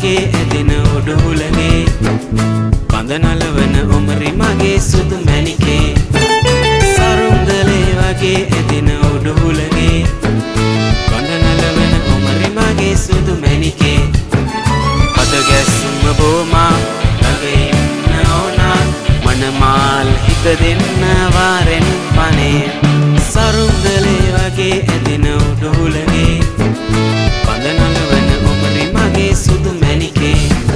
වගේ ඇදෙන උඩුහුලගේ පඳනලවන උමරි මගේ සුදු මැණිකේ සරුංගලේ වගේ ඇදෙන උඩුහුලගේ පඳනලවන උමරි මගේ සුදු මැණිකේ පද ගැස්සුම බෝමා ළඟ ඉන්න ඕනා මනමාල් හිත දෙන්න වාරෙන් පනේ සරුංගලේ වගේ ඇදෙන උඩුහුලගේ පඳනලවන උමරි මගේ සුදු මැණිකේ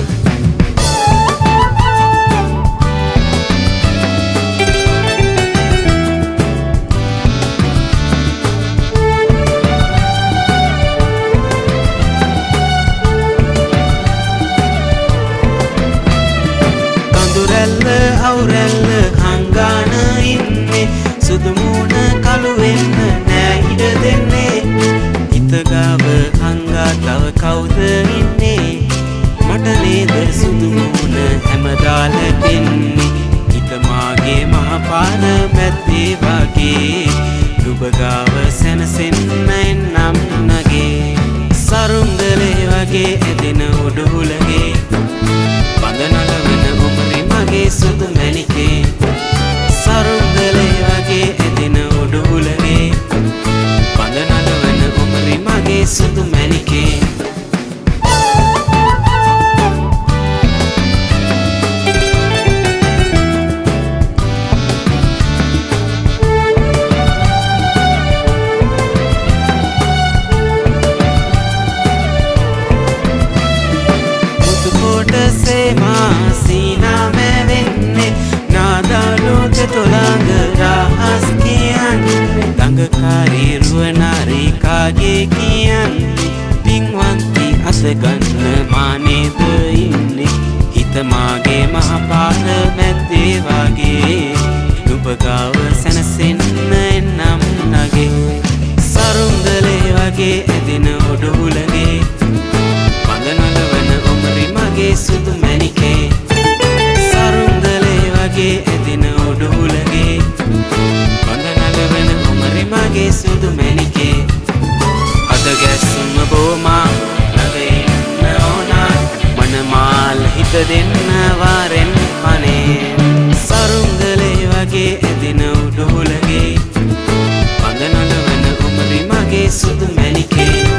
අවුරැල්ල හංගාන ඉන්නේ සුදු මූණ කළු වෙන්න නෑ ඉඩ දෙන්නේ හිතගාව හංගා තව කවුද ඉන්නේ මට නේද සුදු මූණ හැමදා ලැබෙන්නේ හිත මාගේ මහපාර මැද්දේ වගේ නුඹ ගාව සැනසෙන්න එන්නම් නගේ සරුංගලේ වගේ ඇදෙන උඩුහුලගේ පඳනලවන උමරි මගේ සුදු මැණිකේ සරුංගලේ වගේ ඇදෙන උඩුහුලගේ පඳනලවන උමරි මගේ සුදු මැණිකේ सीना में वेन्ने नादालोत तोलांग राहस कियन्ने दंगकारी रुवनारी कागे कियन्ने पिंवंती असगन्न मानेද ඉන්නේ හිත මාගේ මහපාර මැද්දේ වගේ නුඹ ගාව සැනසෙන්න එන්නම් නගේ සරුංගලේ වගේ ඇදෙන උඩුහුලගේ පඳනලවන උමරි මගේ සුදු මැණිකේ සරුංගලේ වගේ ඇදෙන උඩුහුලගේ පඳනලවන උමරි මගේ සුදු මැණිකේ අද ගැස්සුම බෝමා ළඟ ඉන්න ඕනා මනමාල් හිත දෙන්න වාරෙන් පනේ සරුංගලේ වගේ ඇදෙන උඩුහුලගේ පඳනලවන උමරි මගේ සුදු මැණිකේ